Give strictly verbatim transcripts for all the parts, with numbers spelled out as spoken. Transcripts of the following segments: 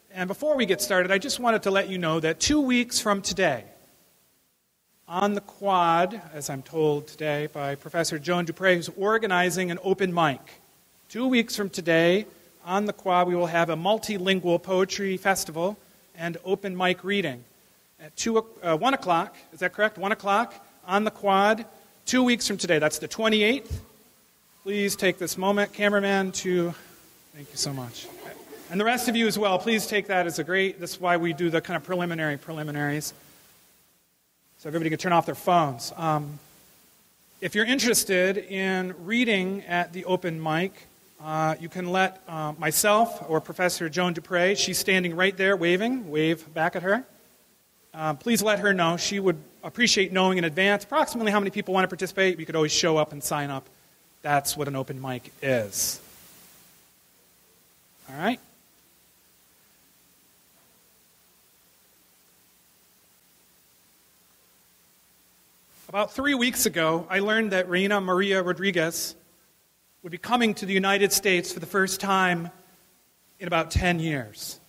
And before we get started, I just wanted to let you know that two weeks from today, on the quad, as I'm told today by Professor Joan Dupre, who's organizing an open mic. Two weeks from today, on the quad, we will have a multilingual poetry festival and open mic reading. At two, uh, one o'clock, is that correct? One o'clock on the quad, two weeks from today. That's the twenty-eighth. Please take this moment, cameraman, to, thank you so much. And the rest of you as well, please take that as a great, this is why we do the kind of preliminary preliminaries. So everybody can turn off their phones. Um, if you're interested in reading at the open mic, uh, you can let uh, myself or Professor Joan Dupre, she's standing right there waving, wave back at her. Uh, please let her know. She would appreciate knowing in advance approximately how many people want to participate. You could always show up and sign up. That's what an open mic is. All right? About three weeks ago, I learned that Reina Maria Rodriguez would be coming to the United States for the first time in about ten years.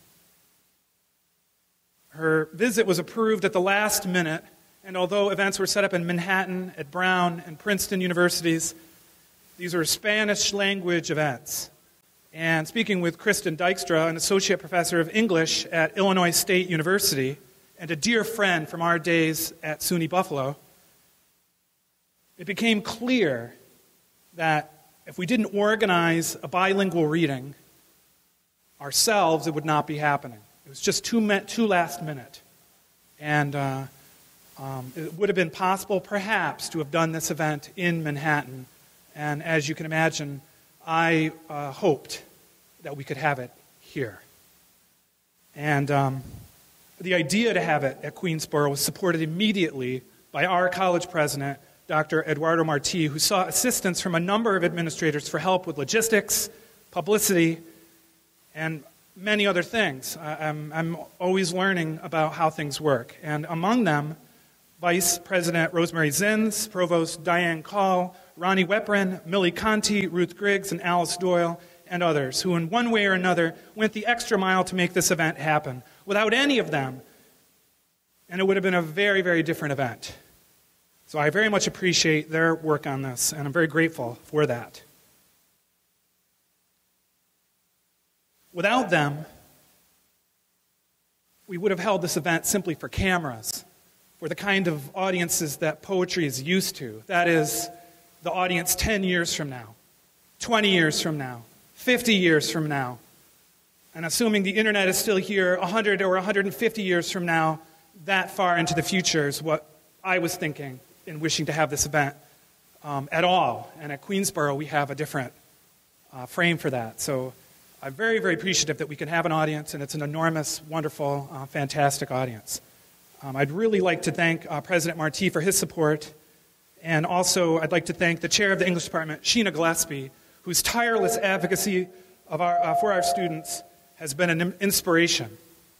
Her visit was approved at the last minute, and although events were set up in Manhattan, at Brown, and Princeton universities, these were Spanish language events. And speaking with Kristen Dykstra, an associate professor of English at Illinois State University, and a dear friend from our days at SUNY Buffalo, it became clear that if we didn't organize a bilingual reading ourselves, it would not be happening. It was just too, too last minute. And uh, um, it would have been possible, perhaps, to have done this event in Manhattan. And as you can imagine, I uh, hoped that we could have it here. And um, the idea to have it at Queensborough was supported immediately by our college president, Doctor Eduardo Marti, who sought assistance from a number of administrators for help with logistics, publicity, and many other things. I'm, I'm always learning about how things work. And among them, Vice President Rosemary Zins, Provost Diane Call, Ronnie Weprin, Millie Conti, Ruth Griggs, and Alice Doyle, and others, who in one way or another went the extra mile to make this event happen. Without any of them, and it would have been a very, very different event. So I very much appreciate their work on this, and I'm very grateful for that. Without them, we would have held this event simply for cameras, for the kind of audiences that poetry is used to. That is, the audience ten years from now, twenty years from now, fifty years from now, and assuming the internet is still here one hundred or one hundred fifty years from now, that far into the future is what I was thinking in wishing to have this event um, at all. And at Queensborough, we have a different uh, frame for that. So I'm very, very appreciative that we can have an audience, and it's an enormous, wonderful, uh, fantastic audience. Um, I'd really like to thank uh, President Marti for his support, and also I'd like to thank the chair of the English department, Sheena Gillespie, whose tireless advocacy of our, uh, for our students has been an inspiration.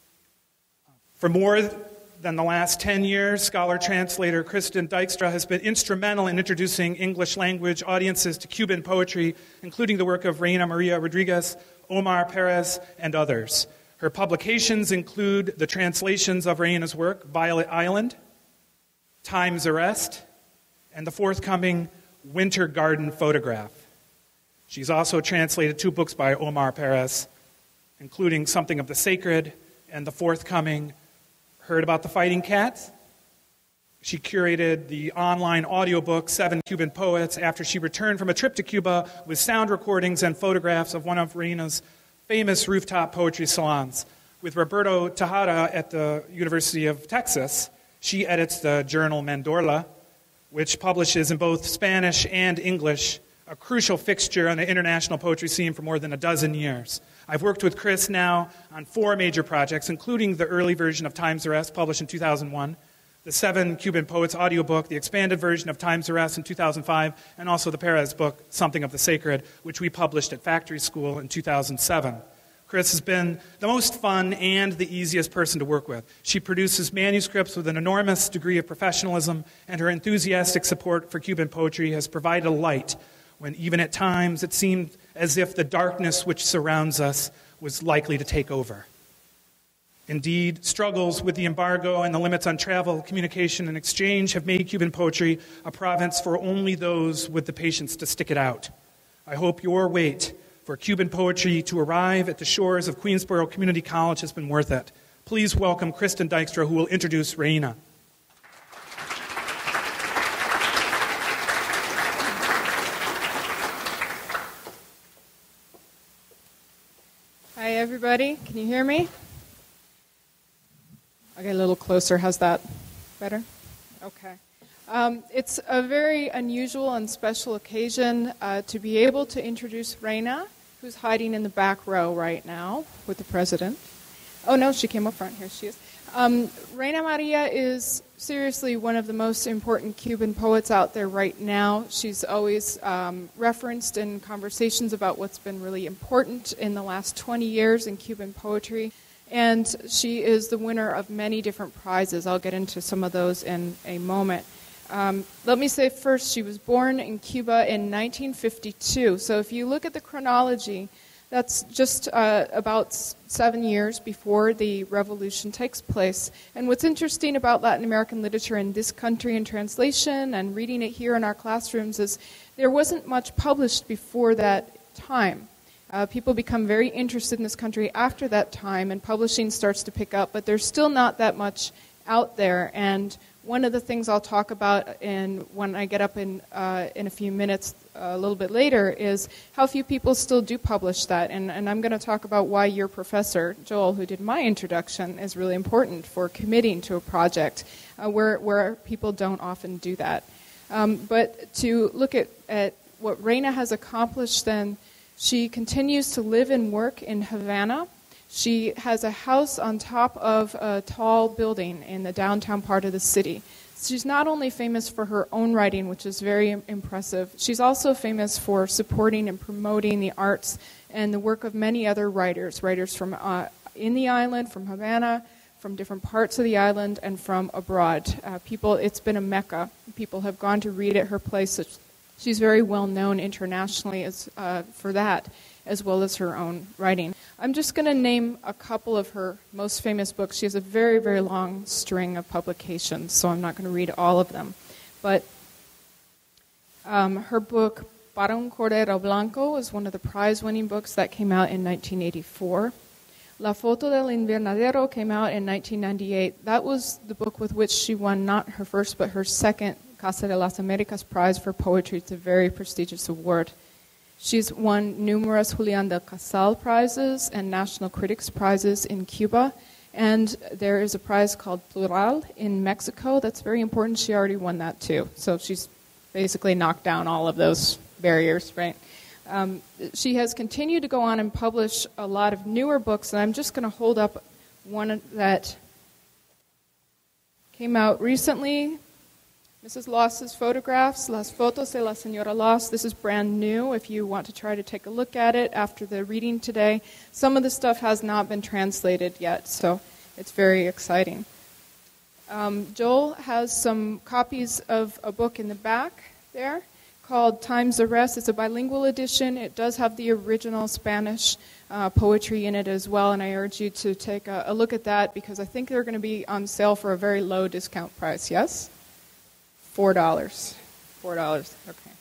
For more than the last ten years, scholar-translator Kristen Dykstra has been instrumental in introducing English language audiences to Cuban poetry, including the work of Reina Maria Rodriguez, Omar Perez, and others. Her publications include the translations of Reina's work, Violet Island, Time's Arrest, and the forthcoming Winter Garden Photograph. She's also translated two books by Omar Perez, including Something of the Sacred and the forthcoming Heard About the Fighting Cats. She curated the online audiobook, Seven Cuban Poets, after she returned from a trip to Cuba with sound recordings and photographs of one of Reina's famous rooftop poetry salons. With Roberto Tejada at the University of Texas, she edits the journal Mandorla, which publishes in both Spanish and English, a crucial fixture on the international poetry scene for more than a dozen years. I've worked with Chris now on four major projects, including the early version of Time's Arrest, published in two thousand one, the Seven Cuban Poets audiobook, the expanded version of Time's Arrest in two thousand five, and also the Perez book, Something of the Sacred, which we published at Factory School in two thousand seven. Chris has been the most fun and the easiest person to work with. She produces manuscripts with an enormous degree of professionalism, and her enthusiastic support for Cuban poetry has provided a light when even at times it seemed as if the darkness which surrounds us was likely to take over. Indeed, struggles with the embargo and the limits on travel, communication, and exchange have made Cuban poetry a province for only those with the patience to stick it out. I hope your wait for Cuban poetry to arrive at the shores of Queensborough Community College has been worth it. Please welcome Kristen Dykstra, who will introduce Reina. Hi, everybody. Can you hear me? I'll get a little closer. How's that? Better? Okay. Um, it's a very unusual and special occasion uh, to be able to introduce Reina, who's hiding in the back row right now with the president. Oh, no, she came up front. Here she is. Um, Reina Maria is seriously one of the most important Cuban poets out there right now. She's always um, referenced in conversations about what's been really important in the last twenty years in Cuban poetry. And she is the winner of many different prizes. I'll get into some of those in a moment. Um, let me say first, she was born in Cuba in nineteen fifty-two. So if you look at the chronology, that's just uh, about seven years before the revolution takes place. And what's interesting about Latin American literature in this country in translation and reading it here in our classrooms is there wasn't much published before that time. Uh, people become very interested in this country after that time, and publishing starts to pick up, but there's still not that much out there. And one of the things I'll talk about in, when I get up in, uh, in a few minutes, uh, a little bit later, is how few people still do publish that. And, and I'm going to talk about why your professor, Joel, who did my introduction, is really important for committing to a project uh, where, where people don't often do that. Um, but to look at, at what Reina has accomplished then, she continues to live and work in Havana. She has a house on top of a tall building in the downtown part of the city. She's not only famous for her own writing, which is very impressive, she's also famous for supporting and promoting the arts and the work of many other writers, writers from uh, in the island, from Havana, from different parts of the island, and from abroad. Uh, people, it's been a mecca. People have gone to read at her place. She's very well known internationally as, uh, for that, as well as her own writing. I'm just going to name a couple of her most famous books. She has a very, very long string of publications, so I'm not going to read all of them. But um, her book, Para un Cordero Blanco, is one of the prize-winning books that came out in nineteen eighty-four. La Foto del Invernadero came out in nineteen ninety-eight. That was the book with which she won not her first, but her second Casa de las Americas Prize for Poetry. It's a very prestigious award. She's won numerous Julián del Casal prizes and National Critics Prizes in Cuba. And there is a prize called Plural in Mexico that's very important. She already won that too. So she's basically knocked down all of those barriers, right? Um, she has continued to go on and publish a lot of newer books, and I'm just going to hold up one that came out recently. Missus Loss's photographs, Las Fotos de la Señora Loss. This is brand new if you want to try to take a look at it after the reading today. Some of the stuff has not been translated yet, so it's very exciting. Um, Joel has some copies of a book in the back there called Time's Arrest. It's a bilingual edition. It does have the original Spanish uh, poetry in it as well, and I urge you to take a, a look at that because I think they're going to be on sale for a very low discount price. Yes? Four dollars. Four dollars. Okay.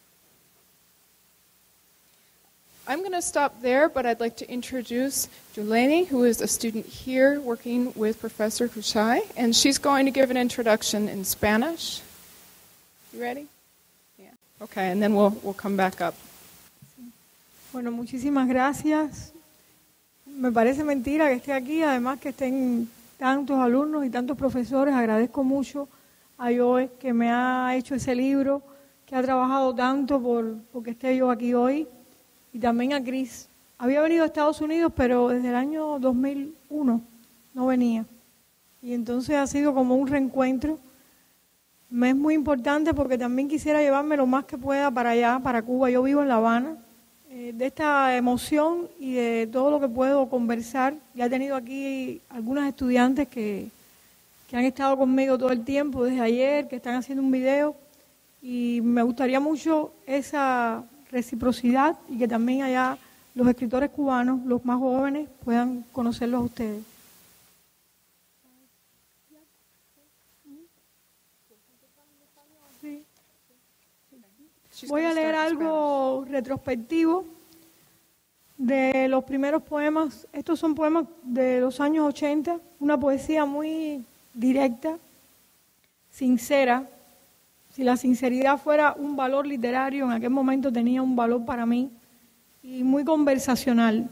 I'm going to stop there, but I'd like to introduce Juleni, who is a student here working with Professor Cushai, and she's going to give an introduction in Spanish. You ready? Yeah. Okay, and then we'll we'll come back up. Bueno, muchísimas gracias. Me parece mentira que esté aquí, además que estén tantos alumnos y tantos profesores. Agradezco mucho a Joe que me ha hecho ese libro, que ha trabajado tanto por porque esté yo aquí hoy, y también a Chris. Había venido a Estados Unidos, pero desde el año dos mil uno no venía. Y entonces ha sido como un reencuentro. Me es muy importante porque también quisiera llevarme lo más que pueda para allá, para Cuba. Yo vivo en La Habana. Eh, de esta emoción y de todo lo que puedo conversar. Ya he tenido aquí algunas estudiantes que... que han estado conmigo todo el tiempo, desde ayer, que están haciendo un video, y me gustaría mucho esa reciprocidad y que también allá los escritores cubanos, los más jóvenes, puedan conocerlos a ustedes. She's Voy a gonna leer start in algo retrospectivo de los primeros poemas. Estos son poemas de los años ochenta, una poesía muy directa, sincera. Si la sinceridad fuera un valor literario, en aquel momento tenía un valor para mí, y muy conversacional.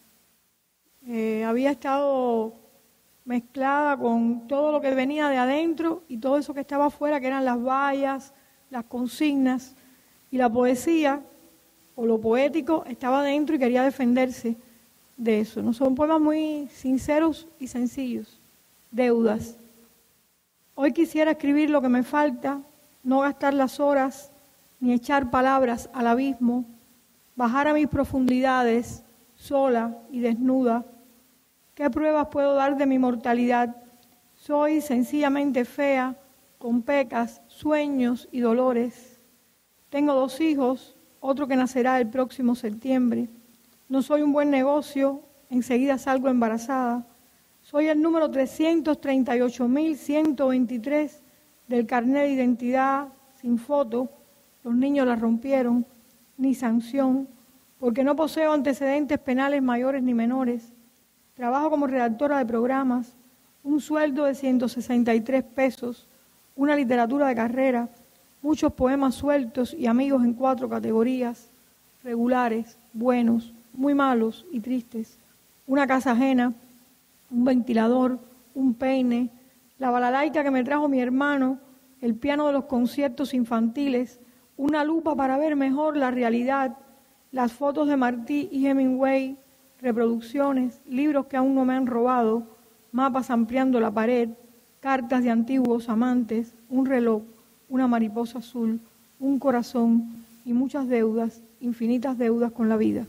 Eh, había estado mezclada con todo lo que venía de adentro y todo eso que estaba afuera, que eran las vallas, las consignas, y la poesía o lo poético estaba dentro y quería defenderse de eso. ¿No? Son poemas muy sinceros y sencillos. Deudas. Hoy quisiera escribir lo que me falta, no gastar las horas ni echar palabras al abismo, bajar a mis profundidades, sola y desnuda. ¿Qué pruebas puedo dar de mi mortalidad? Soy sencillamente fea, con pecas, sueños y dolores. Tengo dos hijos, otro que nacerá el próximo septiembre. No soy un buen negocio, enseguida salgo embarazada. Soy el número trescientos treinta y ocho mil ciento veintitrés del carnet de identidad sin foto. Los niños la rompieron, ni sanción, porque no poseo antecedentes penales mayores ni menores. Trabajo como redactora de programas, un sueldo de ciento sesenta y tres pesos, una literatura de carrera, muchos poemas sueltos y amigos en cuatro categorías, regulares, buenos, muy malos y tristes, una casa ajena, un ventilador, un peine, la balalaica que me trajo mi hermano, el piano de los conciertos infantiles, una lupa para ver mejor la realidad, las fotos de Martí y Hemingway, reproducciones, libros que aún no me han robado, mapas ampliando la pared, cartas de antiguos amantes, un reloj, una mariposa azul, un corazón y muchas deudas, infinitas deudas con la vida.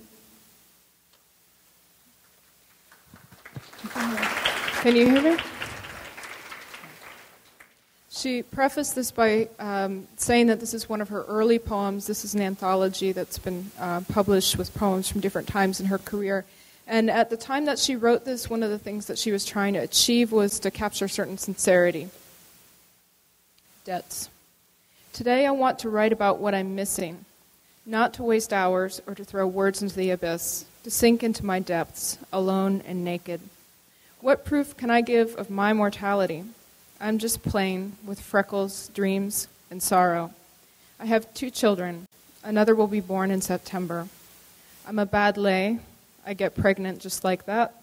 Can you hear me? She prefaced this by um, saying that this is one of her early poems. This is an anthology that's been uh, published with poems from different times in her career. And at the time that she wrote this, one of the things that she was trying to achieve was to capture certain sincerity. Debts. Today I want to write about what I'm missing, not to waste hours or to throw words into the abyss, to sink into my depths, alone and naked. What proof can I give of my mortality? I'm just plain, with freckles, dreams, and sorrow. I have two children. Another will be born in September. I'm a bad lay. I get pregnant just like that.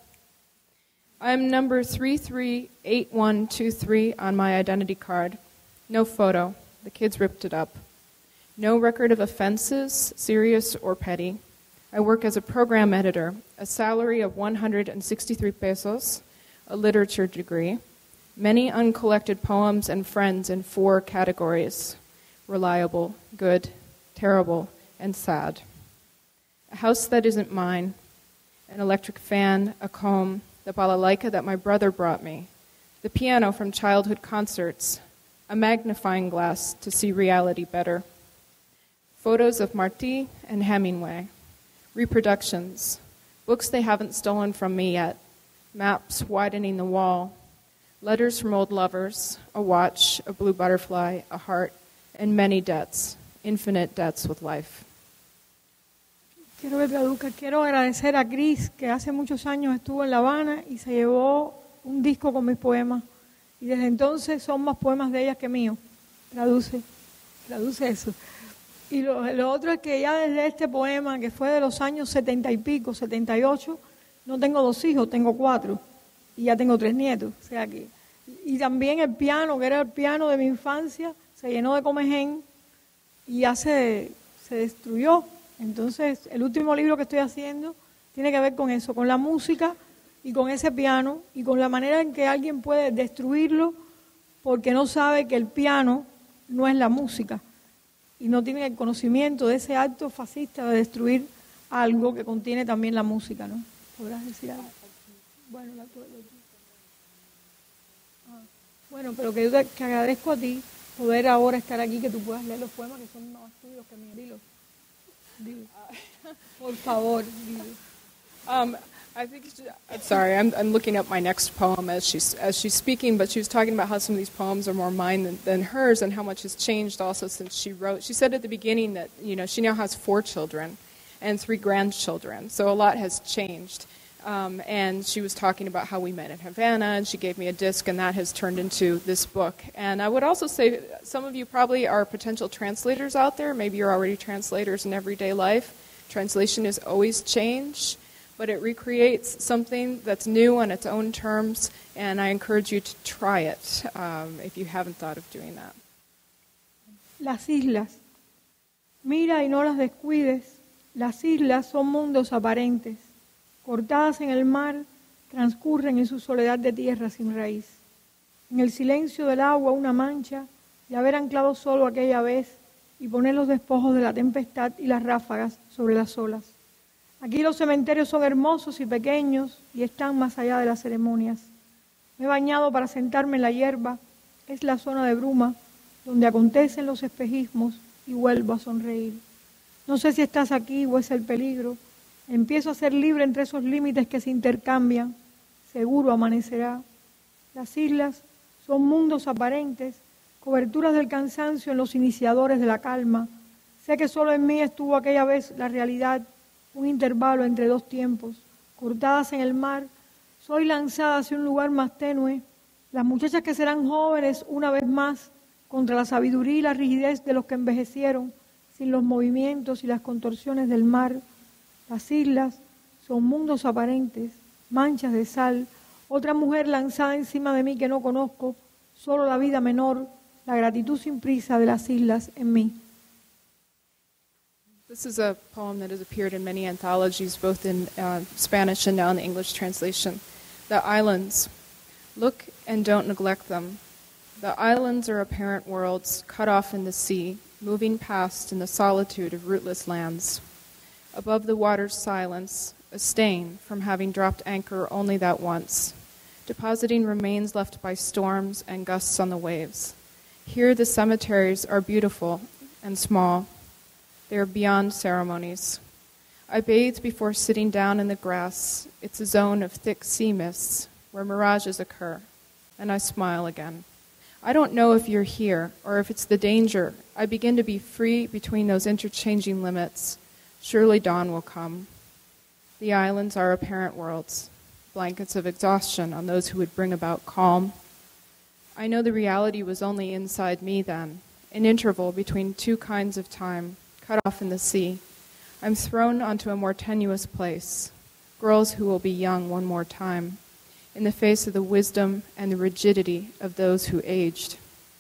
I'm number three three eight one two three on my identity card. No photo. The kids ripped it up. No record of offenses, serious or petty. I work as a program editor, a salary of one hundred sixty-three pesos, a literature degree, many uncollected poems and friends in four categories: reliable, good, terrible, and sad. A house that isn't mine, an electric fan, a comb, the balalaika that my brother brought me, the piano from childhood concerts, a magnifying glass to see reality better, photos of Martí and Hemingway, reproductions, books they haven't stolen from me yet, maps widening the wall, letters from old lovers, a watch, a blue butterfly, a heart, and many debts, infinite debts with life. Quiero que traduzca. Quiero agradecer a Cris, que hace muchos años estuvo en La Habana y se llevó un disco con mis poemas. Y desde entonces son más poemas de ella que míos. Traduce, traduce eso. Y lo, lo otro es que ya desde este poema, que fue de los años setenta y pico, setenta y ocho, no tengo dos hijos, tengo cuatro. Y ya tengo tres nietos. O sea que, y también el piano, que era el piano de mi infancia, se llenó de comején y ya se, se destruyó. Entonces, el último libro que estoy haciendo tiene que ver con eso, con la música y con ese piano y con la manera en que alguien puede destruirlo porque no sabe que el piano no es la música y no tiene el conocimiento de ese acto fascista de destruir algo que contiene también la música, ¿no? ¿Podrás decir algo? Bueno, la, la, ah, bueno, pero que yo te que agradezco a ti poder ahora estar aquí, que tú puedas leer los poemas que son más tuyos que míos. Dilo. Dilo. Por favor, dilo. Um, I think she, I'm sorry, I'm, I'm looking up my next poem as she's as she's speaking, but she was talking about how some of these poems are more mine than, than hers, and how much has changed also since she wrote. She said at the beginning that, you know, she now has four children and three grandchildren, so a lot has changed. Um, and she was talking about how we met in Havana, and she gave me a disc, and that has turned into this book. And I would also say some of you probably are potential translators out there. Maybe you're already translators in everyday life. Translation is always change, but it recreates something that's new on its own terms, and I encourage you to try it um, if you haven't thought of doing that. Las islas. Mira y no las descuides. Las islas son mundos aparentes. Cortadas en el mar, transcurren en su soledad de tierra sin raíz. En el silencio del agua una mancha de haber anclado solo aquella vez y poner los despojos de la tempestad y las ráfagas sobre las olas. Aquí los cementerios son hermosos y pequeños y están más allá de las ceremonias. Me he bañado para sentarme en la hierba, es la zona de bruma donde acontecen los espejismos y vuelvo a sonreír. No sé si estás aquí o es el peligro. Empiezo a ser libre entre esos límites que se intercambian. Seguro amanecerá. Las islas son mundos aparentes, coberturas del cansancio en los iniciadores de la calma. Sé que solo en mí estuvo aquella vez la realidad, un intervalo entre dos tiempos. Cortadas en el mar, soy lanzada hacia un lugar más tenue. Las muchachas que serán jóvenes una vez más, contra la sabiduría y la rigidez de los que envejecieron, sin los movimientos y las contorsiones del mar. Las islas son mundos aparentes, manchas de sal, otra mujer lanzada encima de mí que no conozco, solo la vida menor, la gratitud sin prisa de las islas en mí. This is a poem that has appeared in many anthologies, both in uh, Spanish and now in the English translation. The islands. Look and don't neglect them. The islands are apparent worlds, cut off in the sea, moving past in the solitude of rootless lands. Above the water's silence, a stain from having dropped anchor only that once, depositing remains left by storms and gusts on the waves. Here the cemeteries are beautiful and small. They are beyond ceremonies. I bathed before sitting down in the grass. It's a zone of thick sea mists where mirages occur, and I smile again. I don't know if you're here or if it's the danger. I begin to be free between those interchanging limits. Surely dawn will come. The islands are apparent worlds, blankets of exhaustion on those who would bring about calm. I know the reality was only inside me then, an interval between two kinds of time, cut off in the sea. I'm thrown onto a more tenuous place, girls who will be young one more time, in the face of the wisdom and the rigidity of those who aged.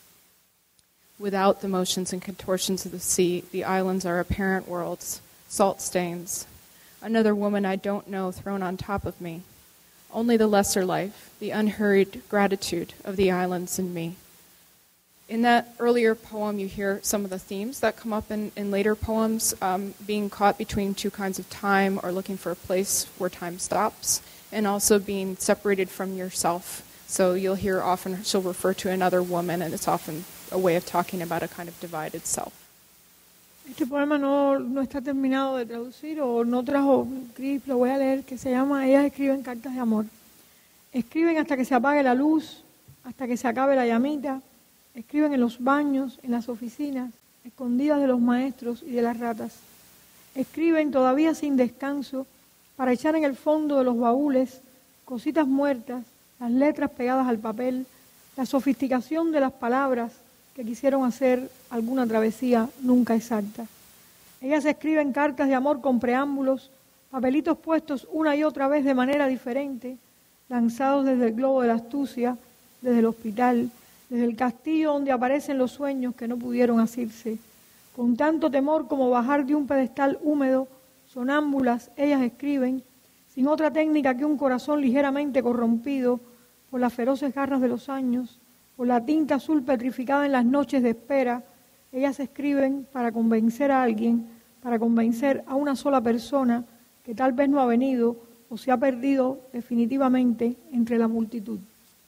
Without the motions and contortions of the sea, the islands are apparent worlds, salt stains. Another woman I don't know thrown on top of me. Only the lesser life, the unhurried gratitude of the islands in me. In that earlier poem, you hear some of the themes that come up in, in later poems, um, being caught between two kinds of time or looking for a place where time stops, and also being separated from yourself. So you'll hear often she'll refer to another woman, and it's often a way of talking about a kind of divided self. Este poema no, no está terminado de traducir o no trajo Chris, lo voy a leer, que se llama Ellas escriben cartas de amor. Escriben hasta que se apague la luz, hasta que se acabe la llamita. Escriben en los baños, en las oficinas, escondidas de los maestros y de las ratas. Escriben todavía sin descanso para echar en el fondo de los baúles cositas muertas, las letras pegadas al papel, la sofisticación de las palabras que quisieron hacer alguna travesía nunca exacta. Ellas escriben cartas de amor con preámbulos, papelitos puestos una y otra vez de manera diferente, lanzados desde el globo de la astucia, desde el hospital, desde el castillo donde aparecen los sueños que no pudieron asirse. Con tanto temor como bajar de un pedestal húmedo, sonámbulas, ellas escriben, sin otra técnica que un corazón ligeramente corrompido por las feroces garras de los años, por la tinta azul petrificada en las noches de espera. Ellas escriben para convencer a alguien, para convencer a una sola persona que tal vez no ha venido o se ha perdido definitivamente entre la multitud.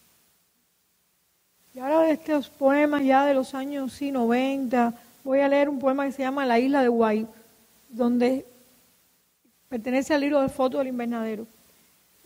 Y ahora de estos poemas ya de los años sí, noventa, voy a leer un poema que se llama La isla de Guay, donde pertenece al libro de fotos del invernadero.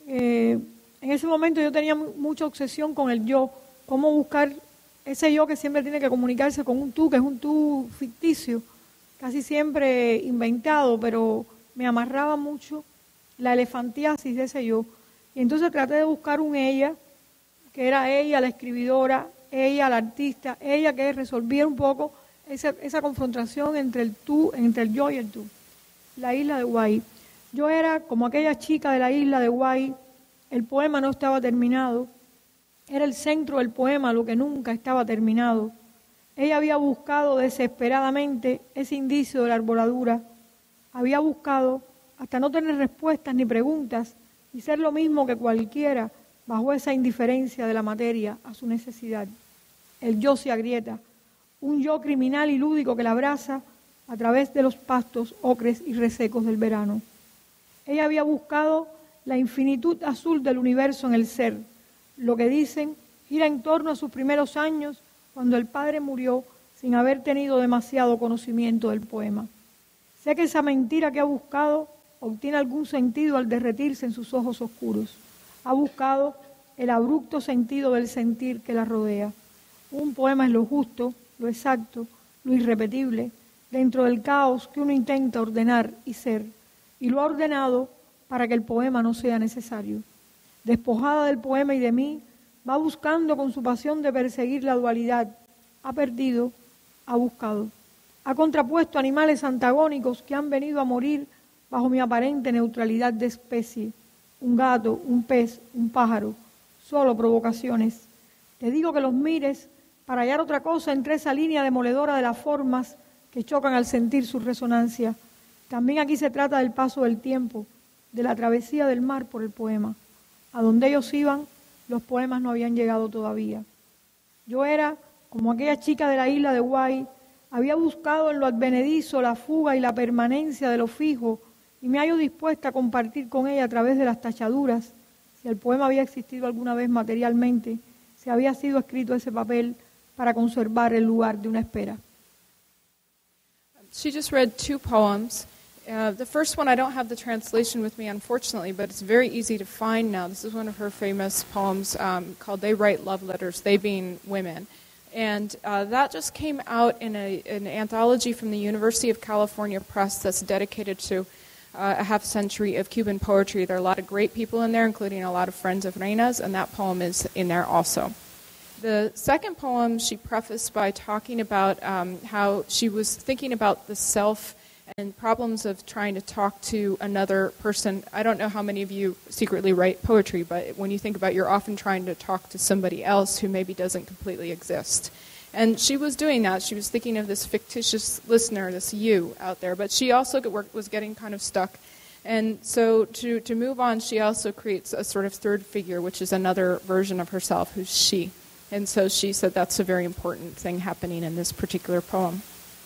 eh, en ese momento yo tenía mucha obsesión con el yo, cómo buscar ese yo que siempre tiene que comunicarse con un tú, que es un tú ficticio, casi siempre inventado, pero me amarraba mucho la elefantiasis de ese yo. Y entonces traté de buscar un ella, que era ella la escribidora, ella la artista, ella que resolviera un poco esa, esa confrontación entre el tú, entre el yo y el tú. La isla de Guay. Yo era como aquella chica de la isla de Guay, el poema no estaba terminado, era el centro del poema lo que nunca estaba terminado. Ella había buscado desesperadamente ese indicio de la arboladura, había buscado hasta no tener respuestas ni preguntas y ser lo mismo que cualquiera bajo esa indiferencia de la materia a su necesidad. El yo se agrieta, un yo criminal y lúdico que la abraza a través de los pastos ocres y resecos del verano. Ella había buscado la infinitud azul del universo en el ser, lo que dicen gira en torno a sus primeros años cuando el padre murió sin haber tenido demasiado conocimiento del poema. Sé que esa mentira que ha buscado obtiene algún sentido al derretirse en sus ojos oscuros. Ha buscado el abrupto sentido del sentir que la rodea. Un poema es lo justo, lo exacto, lo irrepetible, dentro del caos que uno intenta ordenar y ser, y lo ha ordenado para que el poema no sea necesario. Despojada del poema y de mí, va buscando con su pasión de perseguir la dualidad. Ha perdido, ha buscado. Ha contrapuesto animales antagónicos que han venido a morir bajo mi aparente neutralidad de especie. Un gato, un pez, un pájaro, solo provocaciones. Te digo que los mires para hallar otra cosa entre esa línea demoledora de las formas que chocan al sentir su resonancia. También aquí se trata del paso del tiempo, de la travesía del mar por el poema. A donde ellos iban, los poemas no habían llegado todavía. Yo era como aquella chica de la isla de Guay, había buscado en lo advenedizo la fuga y la permanencia de lo fijo, y me hallo dispuesta a compartir con ella a través de las tachaduras, si el poema había existido alguna vez materialmente, si había sido escrito ese papel para conservar el lugar de una espera. She just read two poems. Uh, the first one, I don't have the translation with me, unfortunately, but it's very easy to find now. This is one of her famous poems um, called They Write Love Letters, they being women. And uh, that just came out in a, an anthology from the University of California Press that's dedicated to uh, a half century of Cuban poetry. There are a lot of great people in there, including a lot of friends of Reina's, and that poem is in there also. The second poem she prefaced by talking about um, how she was thinking about the self and problems of trying to talk to another person. I don't know how many of you secretly write poetry, but when you think about it, you're often trying to talk to somebody else who maybe doesn't completely exist. And she was doing that. She was thinking of this fictitious listener, this you out there, but she also was getting kind of stuck. And so to, to move on, she also creates a sort of third figure, which is another version of herself, who's she. And so she said that's a very important thing happening in this particular poem.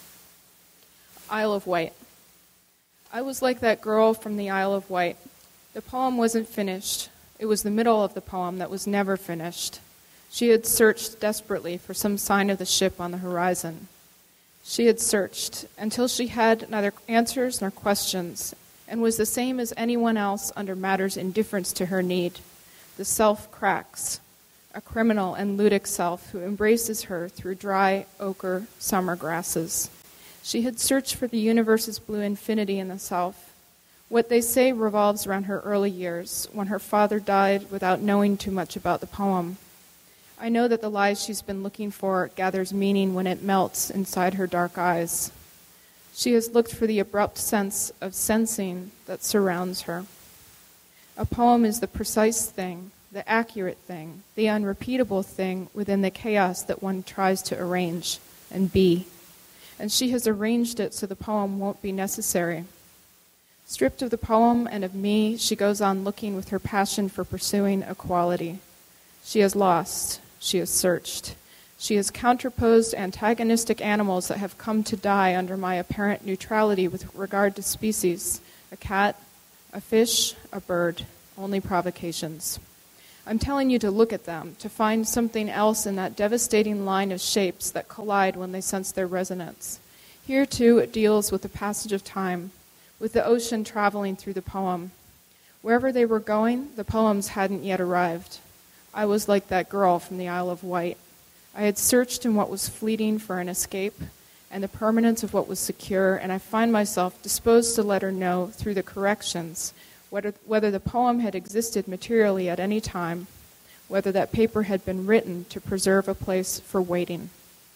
Isle of Wight. I was like that girl from the Isle of Wight. The poem wasn't finished. It was the middle of the poem that was never finished. She had searched desperately for some sign of the ship on the horizon. She had searched until she had neither answers nor questions, and was the same as anyone else under matter's indifference to her need. The self cracks, a criminal and ludic self who embraces her through dry ochre summer grasses. She had searched for the universe's blue infinity in the self. What they say revolves around her early years, when her father died without knowing too much about the poem. I know that the lies she's been looking for gathers meaning when it melts inside her dark eyes. She has looked for the abrupt sense of sensing that surrounds her. A poem is the precise thing, the accurate thing, the unrepeatable thing within the chaos that one tries to arrange and be. And she has arranged it so the poem won't be necessary. Stripped of the poem and of me, she goes on looking with her passion for pursuing equality. She has lost. She has searched. She has counterposed antagonistic animals that have come to die under my apparent neutrality with regard to species, a cat, a fish, a bird, only provocations. I'm telling you to look at them, to find something else in that devastating line of shapes that collide when they sense their resonance. Here, too, it deals with the passage of time, with the ocean traveling through the poem. Wherever they were going, the poems hadn't yet arrived. I was like that girl from the Isle of Wight. I had searched in what was fleeting for an escape and the permanence of what was secure, and I find myself disposed to let her know through the corrections whether, whether the poem had existed materially at any time, whether that paper had been written to preserve a place for waiting.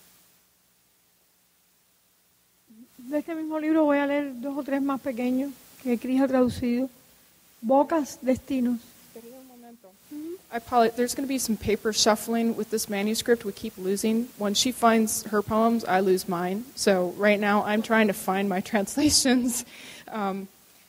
De este mismo libro voy a leer dos o tres más pequeños que Cris ha traducido. Bocas, destinos. I probably, there's going to be some paper shuffling with this manuscript. We keep losing. When she finds her poems, I lose mine. So right now I'm trying to find my translations. Um,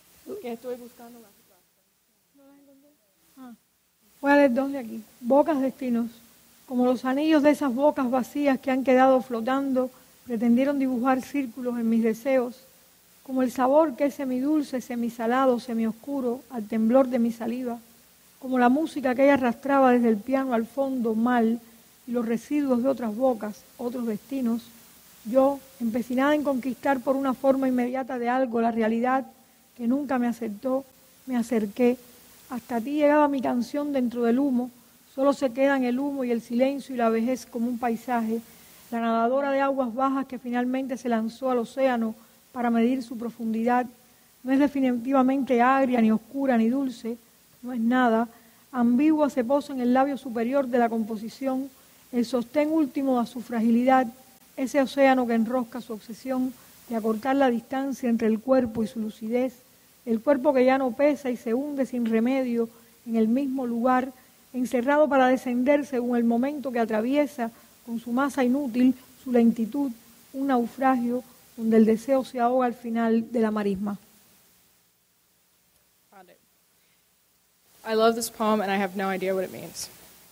Voy a leer dos de aquí. Bocas, destinos. Como los anillos de esas bocas vacías que han quedado flotando, pretendieron dibujar círculos en mis deseos, como el sabor que es semidulce, semisalado, semioscuro, al temblor de mi saliva, como la música que ella arrastraba desde el piano al fondo mal y los residuos de otras bocas, otros destinos, yo, empecinada en conquistar por una forma inmediata de algo la realidad que nunca me aceptó, me acerqué. Hasta ti llegaba mi canción dentro del humo, solo se quedan el humo y el silencio y la vejez como un paisaje, la nadadora de aguas bajas que finalmente se lanzó al océano para medir su profundidad, no es definitivamente agria, ni oscura, ni dulce, no es nada, ambigua se posa en el labio superior de la composición, el sostén último a su fragilidad, ese océano que enrosca su obsesión de acortar la distancia entre el cuerpo y su lucidez, el cuerpo que ya no pesa y se hunde sin remedio en el mismo lugar, encerrado para descender según el momento que atraviesa con su masa inútil, su lentitud, un naufragio donde el deseo se ahoga al final de la marisma. I love this poem and I have no idea what it means.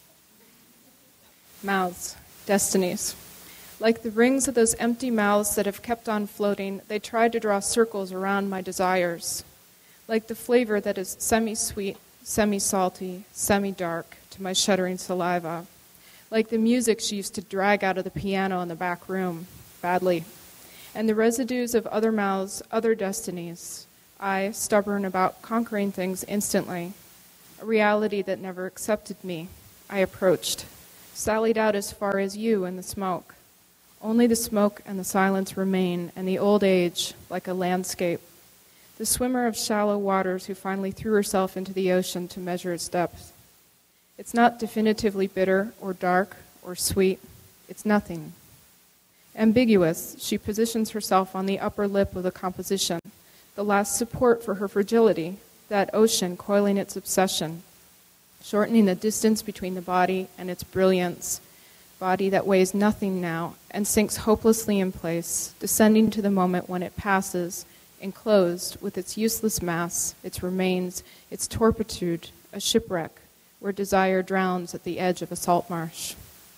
Mouths, destinies. Like the rings of those empty mouths that have kept on floating, they tried to draw circles around my desires. Like the flavor that is semi-sweet, semi-salty, semi-dark to my shuddering saliva. Like the music she used to drag out of the piano in the back room, badly. And the residues of other mouths, other destinies. I, stubborn about conquering things instantly. A reality that never accepted me. I approached, sallied out as far as you in the smoke. Only the smoke and the silence remain, and the old age, like a landscape. The swimmer of shallow waters who finally threw herself into the ocean to measure its depth. It's not definitively bitter or dark or sweet. It's nothing. Ambiguous, she positions herself on the upper lip of the composition, the last support for her fragility, that ocean coiling its obsession, shortening the distance between the body and its brilliance, body that weighs nothing now and sinks hopelessly in place, descending to the moment when it passes, enclosed with its useless mass, its remains, its turpitude, a shipwreck, where desire drowns at the edge of a salt marsh.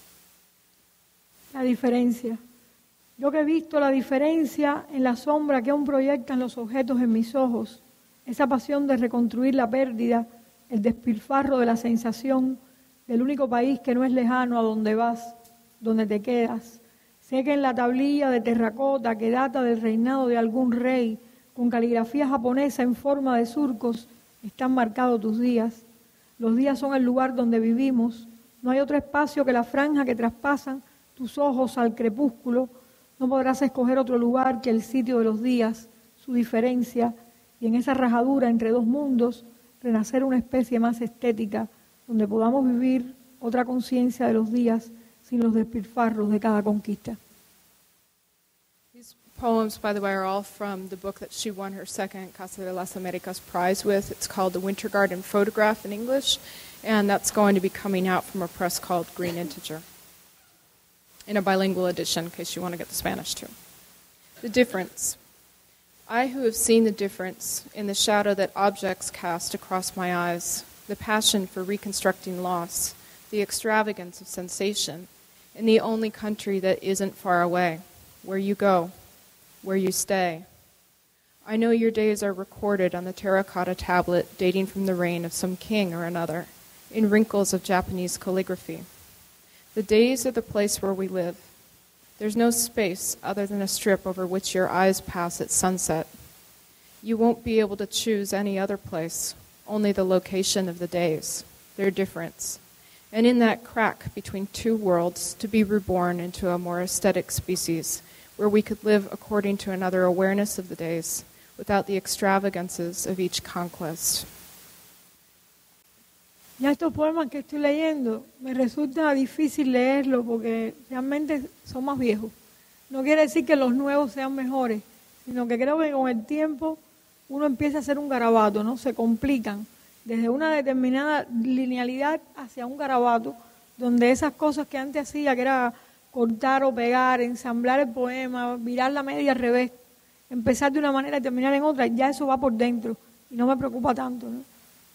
La diferencia. Yo que he visto la diferencia en la sombra que aún proyectan los objetos en mis ojos, esa pasión de reconstruir la pérdida, el despilfarro de la sensación del único país que no es lejano a donde vas, donde te quedas. Sé que en la tablilla de terracota que data del reinado de algún rey, con caligrafía japonesa en forma de surcos, están marcados tus días. Los días son el lugar donde vivimos. No hay otro espacio que la franja que traspasan tus ojos al crepúsculo. No podrás escoger otro lugar que el sitio de los días, su diferencia, y en esa rajadura entre dos mundos, renacer una especie más estética, donde podamos vivir otra conciencia de los días sin los despilfarros de cada conquista. These poems, by the way, are all from the book that she won her second Casa de las Americas prize with. It's called The Winter Garden Photograph in English, and that's going to be coming out from a press called Green Integer, in a bilingual edition, in case you want to get the Spanish too. The difference. I who have seen the difference in the shadow that objects cast across my eyes, the passion for reconstructing loss, the extravagance of sensation, in the only country that isn't far away, where you go, where you stay. I know your days are recorded on the terracotta tablet dating from the reign of some king or another, in wrinkles of Japanese calligraphy. The days are the place where we live. There's no space other than a strip over which your eyes pass at sunset. You won't be able to choose any other place. only the location of the days, their difference. And in that crack between two worlds, to be reborn into a more aesthetic species, where we could live according to another awareness of the days, without the extravagances of each conquest. Ya estos poemas que estoy leyendo, me resulta difícil leerlos porque realmente son más viejos. No quiere decir que los nuevos sean mejores, sino que creo que con el tiempo uno empieza a hacer un garabato, ¿no? Se complican desde una determinada linealidad hacia un garabato, donde esas cosas que antes hacía, que era cortar o pegar, ensamblar el poema, virar la media al revés, empezar de una manera y terminar en otra, ya eso va por dentro y no me preocupa tanto, ¿no?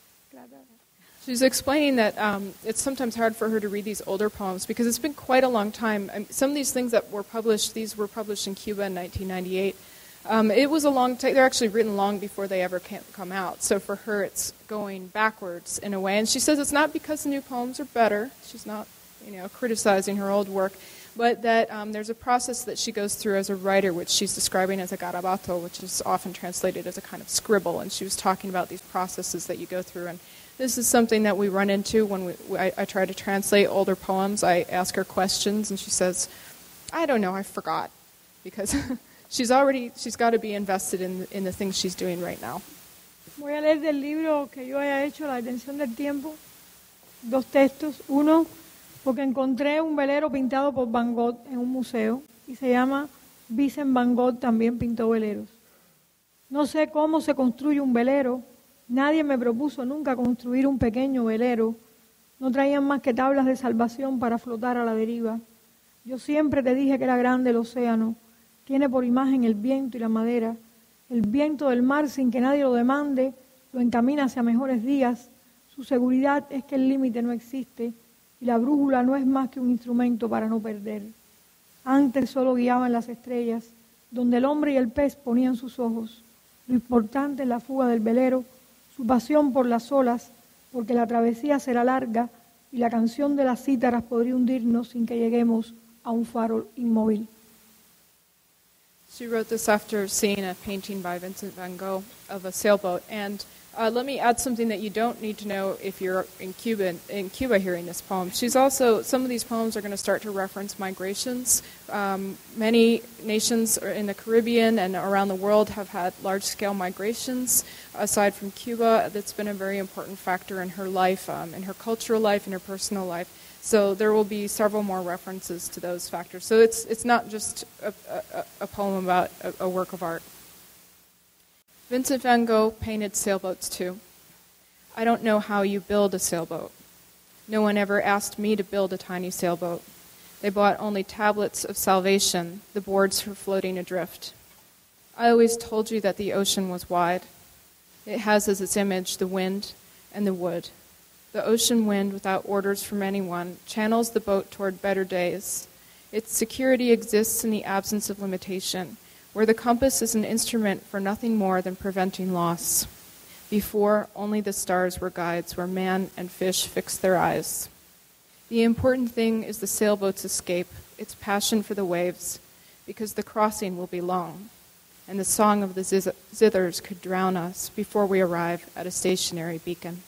She's explaining that um, it's sometimes hard for her to read these older poems because it's been quite a long time. I mean, some of these things that were published, these were published in Cuba in nineteen ninety-eight. Um, it was a long time. They're actually written long before they ever can come out. So for her, it's going backwards in a way. And she says it's not because the new poems are better. She's not, you know, criticizing her old work, but that um, there's a process that she goes through as a writer, which she's describing as a garabato, which is often translated as a kind of scribble. And she was talking about these processes that you go through. And this is something that we run into when we, I, I try to translate older poems. I ask her questions, and she says, I don't know, I forgot. Because she's already, she's got to be invested in, in the things she's doing right now. Voy a leer del libro que yo haya hecho, La detención del tiempo, dos textos. Uno, porque encontré un velero pintado por Van Gogh en un museo y se llama Vincent Van Gogh también pintó veleros. No sé cómo se construye un velero. Nadie me propuso nunca construir un pequeño velero. No traían más que tablas de salvación para flotar a la deriva. Yo siempre te dije que era grande el océano. Tiene por imagen el viento y la madera. El viento del mar, sin que nadie lo demande, lo encamina hacia mejores días. Su seguridad es que el límite no existe y la brújula no es más que un instrumento para no perder. Antes solo guiaban las estrellas, donde el hombre y el pez ponían sus ojos. Lo importante es la fuga del velero, su pasión por las olas, porque la travesía será larga y la canción de las cítaras podría hundirnos sin que lleguemos a un faro inmóvil. She wrote this after seeing a painting by Vincent van Gogh of a sailboat. And uh, let me add something that you don't need to know if you're in Cuba, in Cuba hearing this poem. She's also, some of these poems are going to start to reference migrations. Um, many nations in the Caribbean and around the world have had large-scale migrations. Aside from Cuba, that's been a very important factor in her life, um, in her cultural life, in her personal life. So there will be several more references to those factors. So it's it's not just a, a, a poem about a, a work of art. Vincent van Gogh painted sailboats too. I don't know how you build a sailboat. No one ever asked me to build a tiny sailboat. They bought only tablets of salvation, the boards for floating adrift. I always told you that the ocean was wide. It has as its image the wind and the wood. The ocean wind, without orders from anyone, channels the boat toward better days. Its security exists in the absence of limitation, where the compass is an instrument for nothing more than preventing loss. Before, only the stars were guides where man and fish fixed their eyes. The important thing is the sailboat's escape, its passion for the waves, because the crossing will be long, and the song of the zithers could drown us before we arrive at a stationary beacon.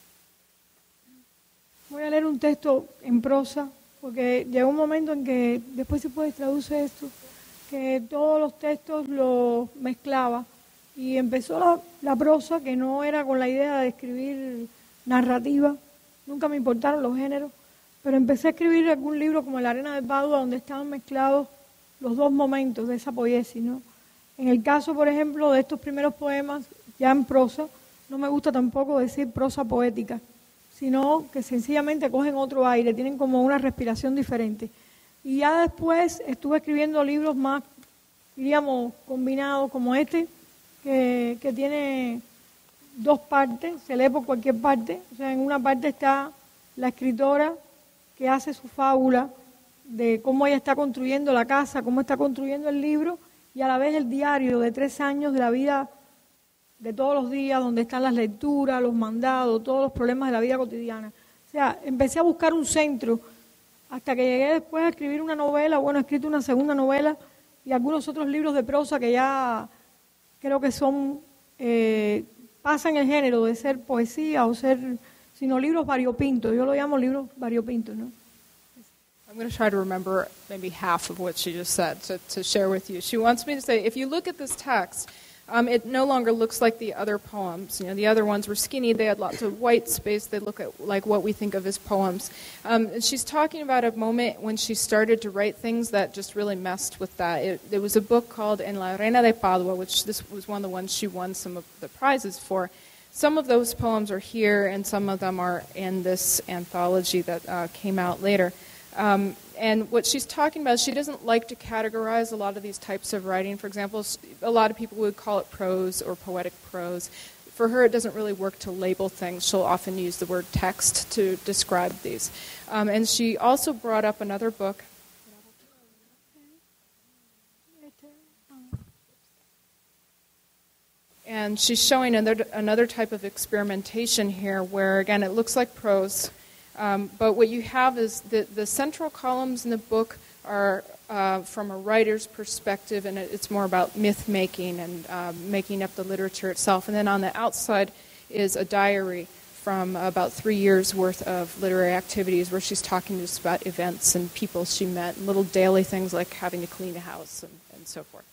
Voy a leer un texto en prosa, porque llegó un momento en que, después si puedes traducir esto, que todos los textos los mezclaba y empezó la, la prosa, que no era con la idea de escribir narrativa, nunca me importaron los géneros, pero empecé a escribir algún libro como La arena de Padua, donde estaban mezclados los dos momentos de esa poiesis, ¿no? En el caso, por ejemplo, de estos primeros poemas, ya en prosa, no me gusta tampoco decir prosa poética, sino que sencillamente cogen otro aire, tienen como una respiración diferente. Y ya después estuve escribiendo libros más, diríamos, combinados, como este, que, que tiene dos partes, se lee por cualquier parte. O sea, en una parte está la escritora que hace su fábula de cómo ella está construyendo la casa, cómo está construyendo el libro, y a la vez el diario de tres años de la vida de todos los días, donde están las lecturas, los mandados, todos los problemas de la vida cotidiana. O sea, empecé a buscar un centro hasta que llegué después a escribir una novela, bueno, he escrito una segunda novela y algunos otros libros de prosa que ya creo que son eh, pasan el género de ser poesía o ser, sino libros variopintos. Yo lo llamo libros variopintos, ¿no? I'm going to try to remember maybe half of what she just said to, to share with you. She wants me to say, if you look at this text, um, it no longer looks like the other poems. You know, the other ones were skinny. They had lots of white space. They look at, like what we think of as poems. Um, and she's talking about a moment when she started to write things that just really messed with that. It, there was a book called En la Reina de Padua, which this was one of the ones she won some of the prizes for. Some of those poems are here, and some of them are in this anthology that uh, came out later. Um, and what she's talking about is she doesn't like to categorize a lot of these types of writing. For example, a lot of people would call it prose or poetic prose. For her, it doesn't really work to label things. She'll often use the word text to describe these. Um, and she also brought up another book. And she's showing another, another type of experimentation here where, again, it looks like prose. Um, but what you have is the, the central columns in the book are uh, from a writer's perspective, and it, it's more about myth-making and uh, making up the literature itself. And then on the outside is a diary from about three years' worth of literary activities where she's talking just about events and people she met, and little daily things like having to clean a house and, and so forth.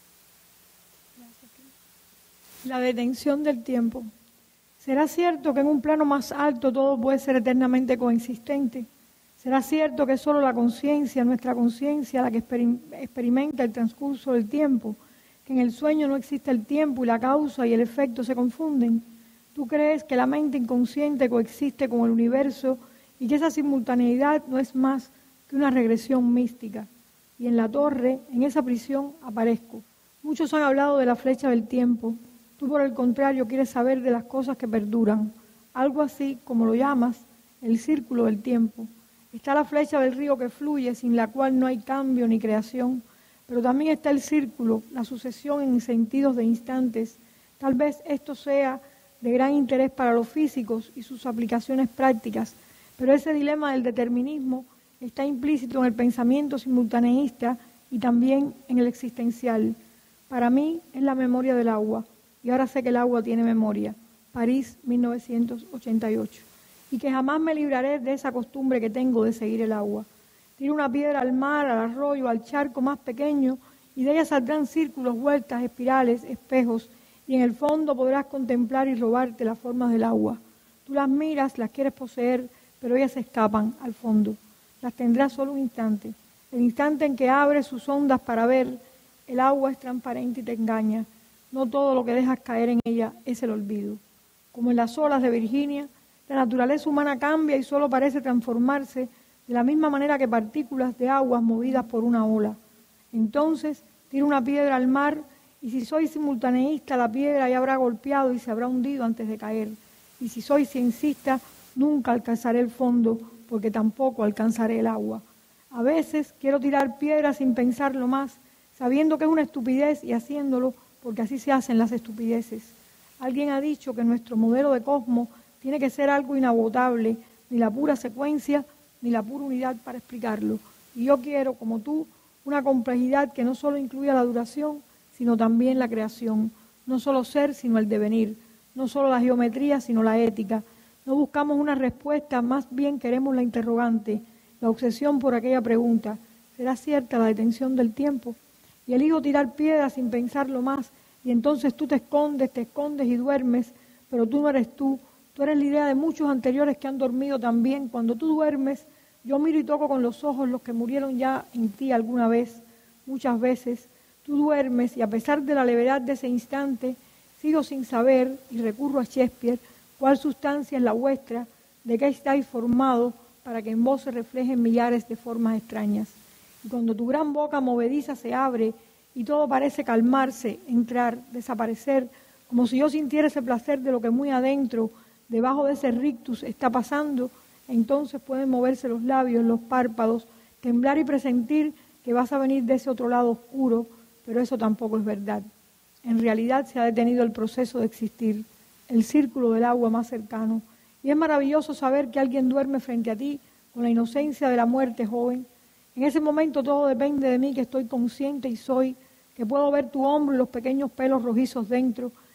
La detención del tiempo. ¿Será cierto que en un plano más alto todo puede ser eternamente coexistente? ¿Será cierto que es solo la conciencia, nuestra conciencia, la que experim- experimenta el transcurso del tiempo? ¿Que en el sueño no existe el tiempo y la causa y el efecto se confunden? ¿Tú crees que la mente inconsciente coexiste con el universo y que esa simultaneidad no es más que una regresión mística? Y en la torre, en esa prisión, aparezco. Muchos han hablado de la flecha del tiempo. Tú, por el contrario, quieres saber de las cosas que perduran. Algo así, como lo llamas, el círculo del tiempo. Está la flecha del río que fluye, sin la cual no hay cambio ni creación. Pero también está el círculo, la sucesión en sentidos de instantes. Tal vez esto sea de gran interés para los físicos y sus aplicaciones prácticas. Pero ese dilema del determinismo está implícito en el pensamiento simultaneísta y también en el existencial. Para mí es la memoria del agua. Y ahora sé que el agua tiene memoria. París, mil novecientos ochenta y ocho. Y que jamás me libraré de esa costumbre que tengo de seguir el agua. Tiro una piedra al mar, al arroyo, al charco más pequeño, y de ella saldrán círculos, vueltas, espirales, espejos, y en el fondo podrás contemplar y robarte las formas del agua. Tú las miras, las quieres poseer, pero ellas se escapan al fondo. Las tendrás solo un instante. El instante en que abres sus ondas para ver, el agua es transparente y te engaña. No todo lo que dejas caer en ella es el olvido. Como en las olas de Virginia, la naturaleza humana cambia y solo parece transformarse de la misma manera que partículas de aguas movidas por una ola. Entonces, tiro una piedra al mar y si soy simultaneísta, la piedra ya habrá golpeado y se habrá hundido antes de caer. Y si soy ciencista, nunca alcanzaré el fondo porque tampoco alcanzaré el agua. A veces quiero tirar piedras sin pensarlo más, sabiendo que es una estupidez y haciéndolo porque así se hacen las estupideces. Alguien ha dicho que nuestro modelo de cosmos tiene que ser algo inagotable, ni la pura secuencia, ni la pura unidad para explicarlo. Y yo quiero, como tú, una complejidad que no solo incluya la duración, sino también la creación. No solo ser, sino el devenir. No solo la geometría, sino la ética. No buscamos una respuesta, más bien queremos la interrogante, la obsesión por aquella pregunta. ¿Será cierta la detención del tiempo? Y elijo tirar piedras sin pensarlo más, y entonces tú te escondes, te escondes y duermes, pero tú no eres tú, tú eres la idea de muchos anteriores que han dormido también. Cuando tú duermes, yo miro y toco con los ojos los que murieron ya en ti alguna vez, muchas veces. Tú duermes y a pesar de la levedad de ese instante, sigo sin saber, y recurro a Shakespeare, cuál sustancia es la vuestra, de qué estáis formado, para que en vos se reflejen millares de formas extrañas. Y cuando tu gran boca movediza se abre y todo parece calmarse, entrar, desaparecer, como si yo sintiera ese placer de lo que muy adentro, debajo de ese rictus, está pasando, entonces pueden moverse los labios, los párpados, temblar y presentir que vas a venir de ese otro lado oscuro, pero eso tampoco es verdad. En realidad se ha detenido el proceso de existir, el círculo del agua más cercano, y es maravilloso saber que alguien duerme frente a ti con la inocencia de la muerte joven. En ese momento todo depende de mí, que estoy consciente y soy, que puedo ver tu hombro y los pequeños pelos rojizos dentro,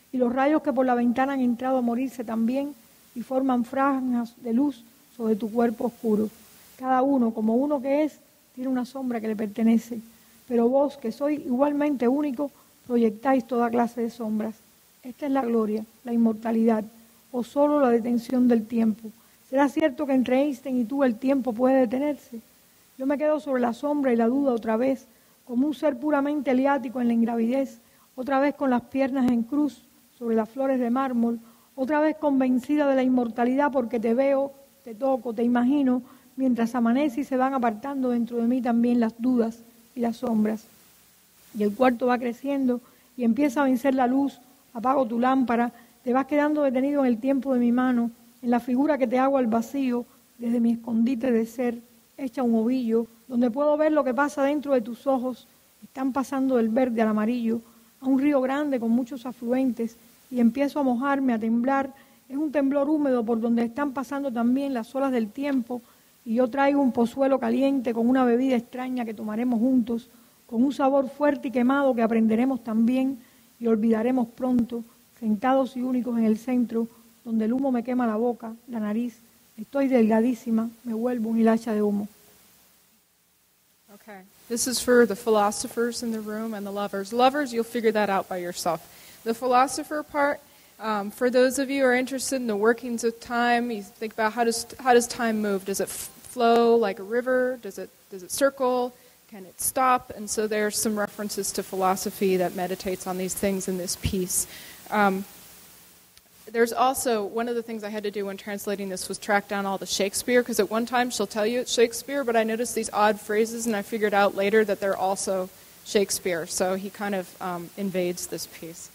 y los rayos que por la ventana han entrado a morirse también y forman franjas de luz sobre tu cuerpo oscuro. Cada uno, como uno que es, tiene una sombra que le pertenece, pero vos, que sois igualmente único, proyectáis toda clase de sombras. Esta es la gloria, la inmortalidad, o solo la detención del tiempo. ¿Será cierto que entre Einstein y tú el tiempo puede detenerse? Yo me quedo sobre la sombra y la duda otra vez, como un ser puramente eliático en la ingravidez, otra vez con las piernas en cruz sobre las flores de mármol, otra vez convencida de la inmortalidad porque te veo, te toco, te imagino, mientras amanece y se van apartando dentro de mí también las dudas y las sombras. Y el cuarto va creciendo y empieza a vencer la luz, apago tu lámpara, te vas quedando detenido en el tiempo de mi mano, en la figura que te hago al vacío, desde mi escondite de ser, hecha un ovillo, donde puedo ver lo que pasa dentro de tus ojos, están pasando del verde al amarillo, a un río grande con muchos afluentes, y empiezo a mojarme, a temblar, es un temblor húmedo por donde están pasando también las olas del tiempo, y yo traigo un pozuelo caliente con una bebida extraña que tomaremos juntos, con un sabor fuerte y quemado que aprenderemos también y olvidaremos pronto, sentados y únicos en el centro, donde el humo me quema la boca, la nariz, estoy delgadísima, me vuelvo un hilacha de humo. Okay. This is for the philosophers in the room and the lovers. Lovers, you'll figure that out by yourself. The philosopher part, um, for those of you who are interested in the workings of time, you think about how does how does time move? Does it f- flow like a river? Does it does it circle? Can it stop? And so there's some references to philosophy that meditates on these things in this piece. Um, There's also, one of the things I had to do when translating this was track down all the Shakespeare, because at one time she'll tell you it's Shakespeare, but I noticed these odd phrases, and I figured out later that they're also Shakespeare. So he kind of um, invades this piece.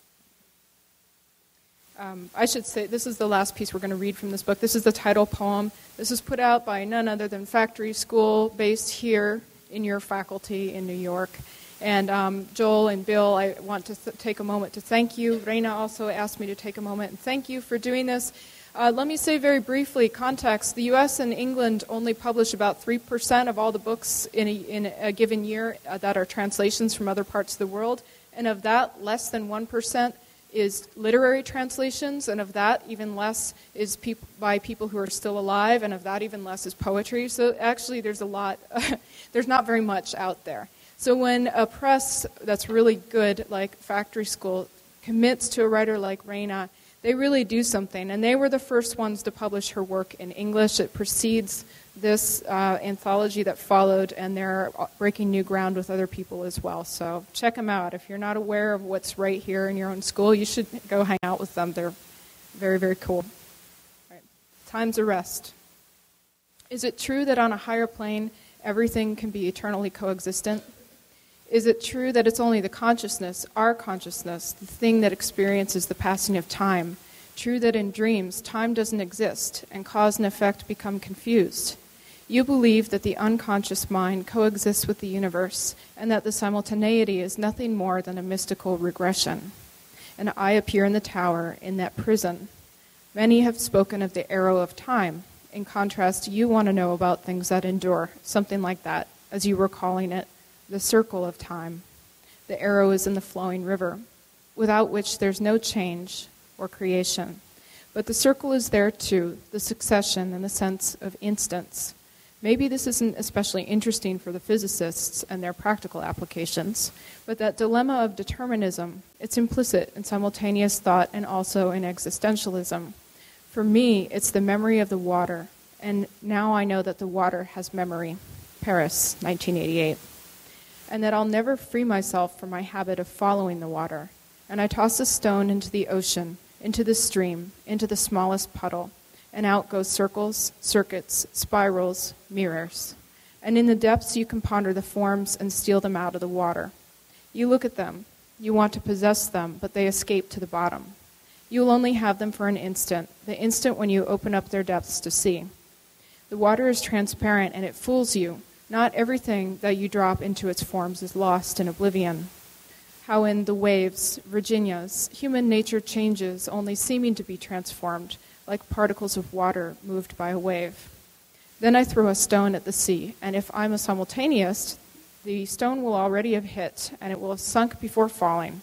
Um, I should say, this is the last piece we're going to read from this book. This is the title poem. This was put out by none other than Factory School, based here in your faculty in New York. And um, Joel and Bill, I want to th- take a moment to thank you. Reina also asked me to take a moment and thank you for doing this. Uh, let me say very briefly, context, the U S and England only publish about three percent of all the books in a, in a given year uh, that are translations from other parts of the world. And of that, less than one percent is literary translations, and of that, even less is peop- by people who are still alive, and of that, even less is poetry. So actually, there's a lot, there's not very much out there. So when a press that's really good, like Factory School, commits to a writer like Reina, they really do something. And they were the first ones to publish her work in English. It precedes this uh, anthology that followed, and they're breaking new ground with other people as well. So check them out. If you're not aware of what's right here in your own school, you should go hang out with them. They're very, very cool. All right. Time's a rest. Is it true that on a higher plane, everything can be eternally coexistent? Is it true that it's only the consciousness, our consciousness, the thing that experiences the passing of time? True that in dreams, time doesn't exist and cause and effect become confused? You believe that the unconscious mind coexists with the universe and that the simultaneity is nothing more than a mystical regression. And I appear in the tower, in that prison. Many have spoken of the arrow of time. In contrast, you want to know about things that endure, something like that, as you were calling it. The circle of time. The arrow is in the flowing river, without which there's no change or creation. But the circle is there too, the succession in the sense of instants. Maybe this isn't especially interesting for the physicists and their practical applications, but that dilemma of determinism, it's implicit in simultaneous thought and also in existentialism. For me, it's the memory of the water, and now I know that the water has memory. Paris, nineteen eighty-eight. And that I'll never free myself from my habit of following the water. And I toss a stone into the ocean, into the stream, into the smallest puddle, and out go circles, circuits, spirals, mirrors. And in the depths you can ponder the forms and steal them out of the water. You look at them, you want to possess them, but they escape to the bottom. You'll only have them for an instant, the instant when you open up their depths to see. The water is transparent and it fools you. Not everything that you drop into its forms is lost in oblivion. How in the waves, Virginia's, human nature changes, only seeming to be transformed, like particles of water moved by a wave. Then I throw a stone at the sea, and if I'm a simultaneist, the stone will already have hit, and it will have sunk before falling.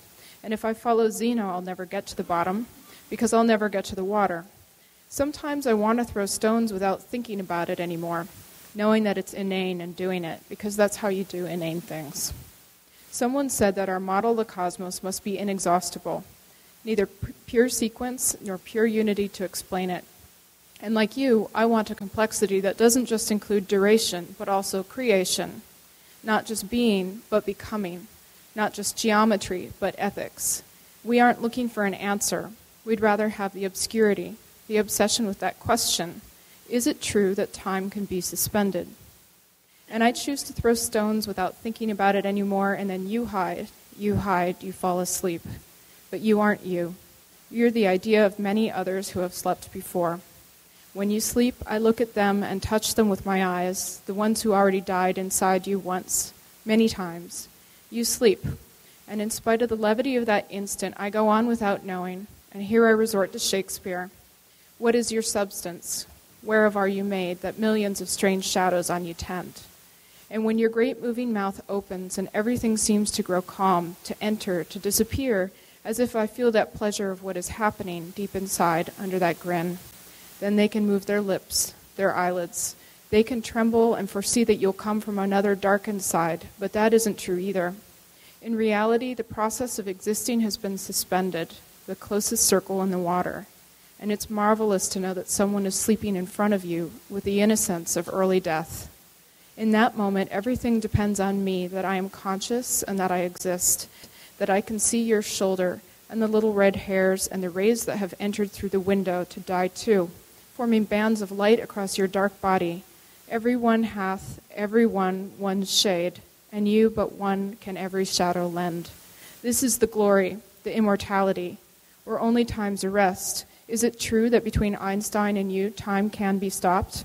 And if I follow Zeno, I'll never get to the bottom, because I'll never get to the water. Sometimes I want to throw stones without thinking about it anymore, knowing that it's inane and doing it, because that's how you do inane things. Someone said that our model of the cosmos must be inexhaustible, neither pure sequence nor pure unity to explain it. And like you, I want a complexity that doesn't just include duration, but also creation. Not just being, but becoming. Not just geometry, but ethics. We aren't looking for an answer. We'd rather have the obscurity, the obsession with that question. Is it true that time can be suspended? And I choose to throw stones without thinking about it anymore, and then you hide, you hide, you fall asleep. But you aren't you. You're the idea of many others who have slept before. When you sleep, I look at them and touch them with my eyes, the ones who already died inside you once, many times. You sleep, and in spite of the levity of that instant, I go on without knowing, and here I resort to Shakespeare. What is your substance? Whereof are you made, that millions of strange shadows on you tend? And when your great moving mouth opens and everything seems to grow calm, to enter, to disappear, as if I feel that pleasure of what is happening deep inside under that grin, then they can move their lips, their eyelids. They can tremble and foresee that you'll come from another darkened side, but that isn't true either. In reality, the process of existing has been suspended, the closest circle in the water. And it's marvelous to know that someone is sleeping in front of you with the innocence of early death. In that moment, everything depends on me, that I am conscious and that I exist, that I can see your shoulder and the little red hairs and the rays that have entered through the window to die too, forming bands of light across your dark body. Every one hath, every one one's shade, and you but one can every shadow lend. This is the glory, the immortality, where only time's arrest. Is it true that between Einstein and you, time can be stopped?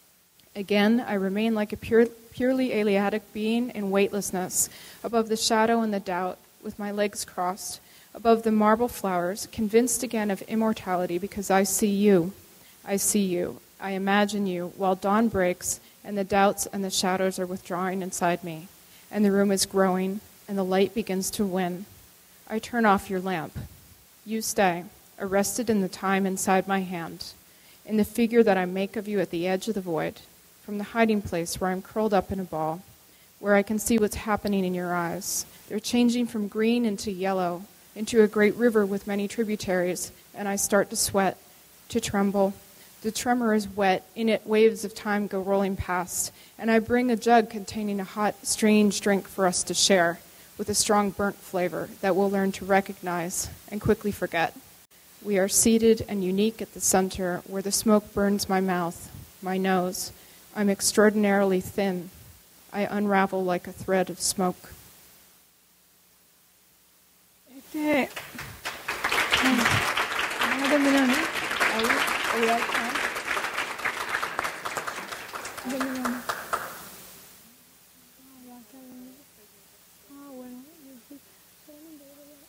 Again, I remain like a pure, purely Eleatic being in weightlessness, above the shadow and the doubt, with my legs crossed, above the marble flowers, convinced again of immortality because I see you. I see you. I imagine you, while dawn breaks and the doubts and the shadows are withdrawing inside me, and the room is growing, and the light begins to win. I turn off your lamp. You stay, arrested in the time inside my hand, in the figure that I make of you at the edge of the void, from the hiding place where I'm curled up in a ball, where I can see what's happening in your eyes. They're changing from green into yellow, into a great river with many tributaries, and I start to sweat, to tremble. The tremor is wet, in it waves of time go rolling past, and I bring a jug containing a hot, strange drink for us to share, with a strong burnt flavor that we'll learn to recognize and quickly forget. We are seated and unique at the center, where the smoke burns my mouth, my nose. I'm extraordinarily thin. I unravel like a thread of smoke. Este, vamos a terminar, ¿no? Ahí, ahí, ahí, ahí. Terminamos. Ah, bueno, yo sí. Solamente yo quería-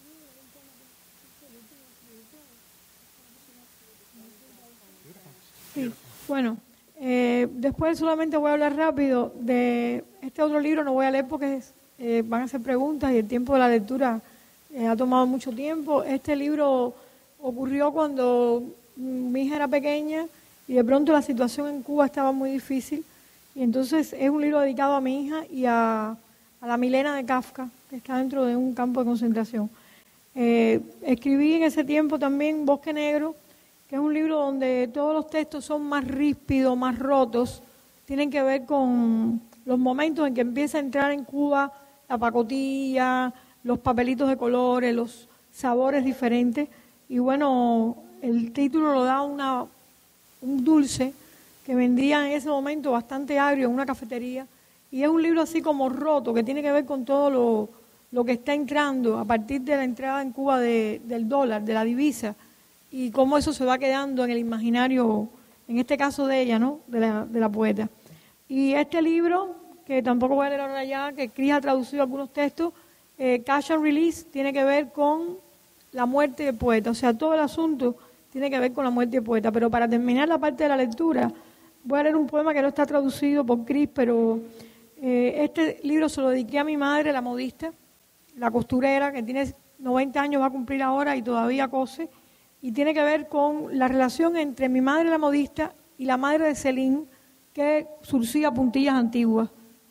Sí, bueno, eh, después solamente voy a hablar rápido de este otro libro, no voy a leer porque eh, van a hacer preguntas y el tiempo de la lectura eh, ha tomado mucho tiempo. Este libro ocurrió cuando mi hija era pequeña y de pronto la situación en Cuba estaba muy difícil, y entonces es un libro dedicado a mi hija y a, a la Milena de Kafka, que está dentro de un campo de concentración. Eh, escribí en ese tiempo también Bosque Negro, que es un libro donde todos los textos son más ríspidos, más rotos, tienen que ver con los momentos en que empieza a entrar en Cuba la pacotilla, los papelitos de colores, los sabores diferentes, y bueno, el título lo da una, un dulce que vendía en ese momento bastante agrio en una cafetería, y es un libro así como roto, que tiene que ver con todo lo, lo que está entrando a partir de la entrada en Cuba de, del dólar, de la divisa, y cómo eso se va quedando en el imaginario, en este caso de ella, ¿no?, de la, de la poeta. Y este libro, que tampoco voy a leer ahora ya, que Cris ha traducido algunos textos, eh, Catch and Release, tiene que ver con la muerte del poeta, o sea, todo el asunto tiene que ver con la muerte del poeta. Pero para terminar la parte de la lectura, voy a leer un poema que no está traducido por Cris, pero eh, este libro se lo dediqué a mi madre, la modista, la costurera, que tiene noventa años va a cumplir ahora y todavía cose, y tiene que ver con la relación entre mi madre la modista y la madre de Celine, que surcía puntillas antiguas.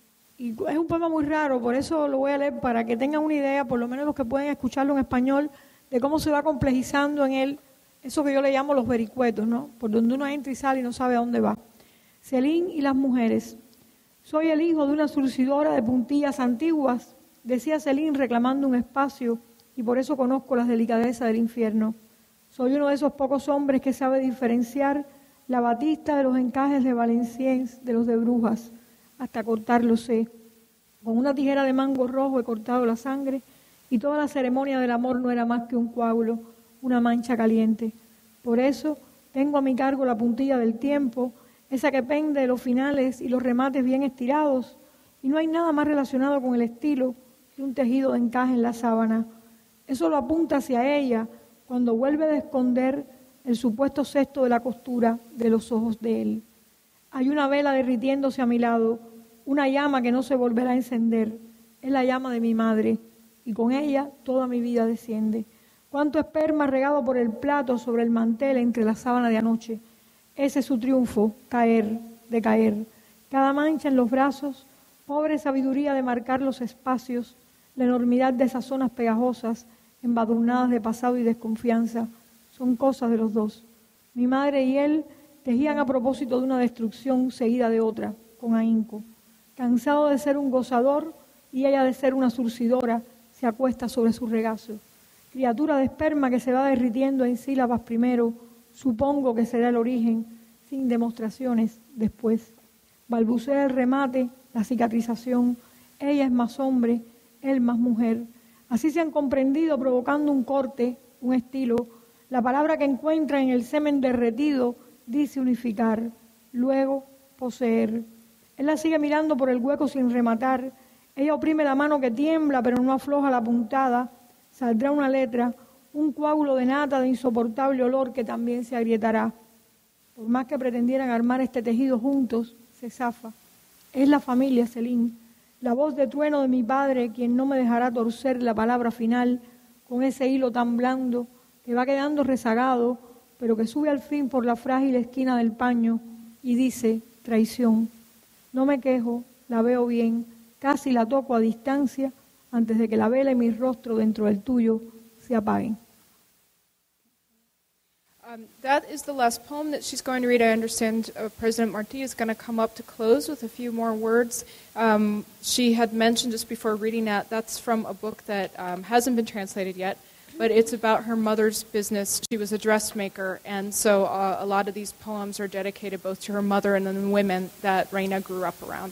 Y es un poema muy raro, por eso lo voy a leer para que tengan una idea, por lo menos los que pueden escucharlo en español, de cómo se va complejizando en él eso que yo le llamo los vericuetos, ¿no? Por donde uno entra y sale y no sabe a dónde va. Celine y las mujeres. Soy el hijo de una surcidora de puntillas antiguas, decía Celine reclamando un espacio, y por eso conozco las delicadezas del infierno. Soy uno de esos pocos hombres que sabe diferenciar la batista de los encajes de Valenciennes, de los de Brujas, hasta cortarlo sé. Con una tijera de mango rojo he cortado la sangre, y toda la ceremonia del amor no era más que un coágulo, una mancha caliente. Por eso tengo a mi cargo la puntilla del tiempo, esa que pende de los finales y los remates bien estirados, y no hay nada más relacionado con el estilo que un tejido de encaje en la sábana. Eso lo apunta hacia ella cuando vuelve a esconder el supuesto cesto de la costura de los ojos de él. Hay una vela derritiéndose a mi lado, una llama que no se volverá a encender. Es la llama de mi madre, y con ella toda mi vida desciende. Cuánto esperma regado por el plato sobre el mantel entre la sábana de anoche. Ese es su triunfo, caer, decaer. Cada mancha en los brazos, pobre sabiduría de marcar los espacios, la enormidad de esas zonas pegajosas, embadurnadas de pasado y desconfianza, son cosas de los dos. Mi madre y él tejían a propósito de una destrucción seguida de otra, con ahínco. Cansado de ser un gozador y ella de ser una surcidora, se acuesta sobre su regazo. Criatura de esperma que se va derritiendo en sílabas primero, supongo que será el origen, sin demostraciones después. Balbucea el remate, la cicatrización, ella es más hombre, él más mujer. Así se han comprendido provocando un corte, un estilo. La palabra que encuentra en el semen derretido dice unificar, luego poseer. Él la sigue mirando por el hueco sin rematar. Ella oprime la mano que tiembla pero no afloja la puntada. Saldrá una letra, un coágulo de nata de insoportable olor que también se agrietará. Por más que pretendieran armar este tejido juntos, se zafa. Es la familia, Celine, la voz de trueno de mi padre quien no me dejará torcer la palabra final con ese hilo tan blando que va quedando rezagado, pero que sube al fin por la frágil esquina del paño y dice, traición. No me quejo, la veo bien, casi la toco a distancia antes de que la vela y mi rostro dentro del tuyo se apaguen. Um, that is the last poem that she's going to read. I understand uh, President Martí is going to come up to close with a few more words. Um, she had mentioned just before reading that, that's from a book that um, hasn't been translated yet, but it's about her mother's business. She was a dressmaker, and so uh, a lot of these poems are dedicated both to her mother and then the women that Reina grew up around.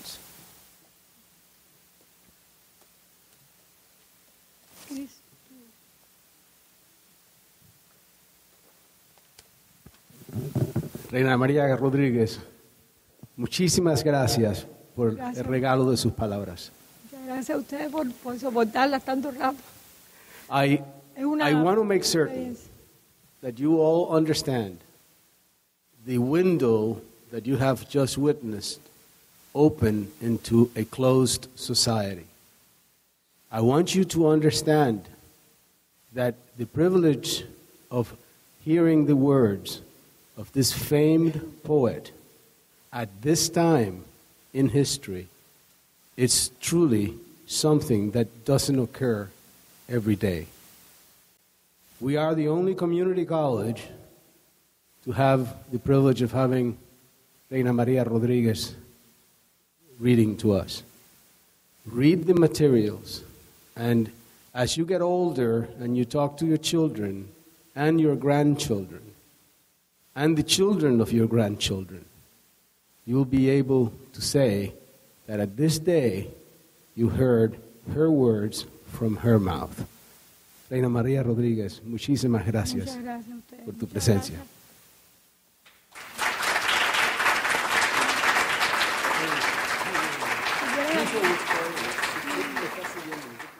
Reina María Rodríguez, muchísimas gracias por gracias. El regalo de sus palabras. Muchas gracias a ustedes por, por soportarlas tanto rato. I, I want to make certain that you all understand the window that you have just witnessed open into a closed society. I want you to understand that the privilege of hearing the words of this famed poet at this time in history, it's truly something that doesn't occur every day. We are the only community college to have the privilege of having Reina María Rodríguez reading to us. Read the materials, and as you get older and you talk to your children and your grandchildren, and the children of your grandchildren, you'll be able to say that at this day you heard her words from her mouth. Reina María Rodríguez, muchísimas gracias, gracias por tu presencia. Gracias.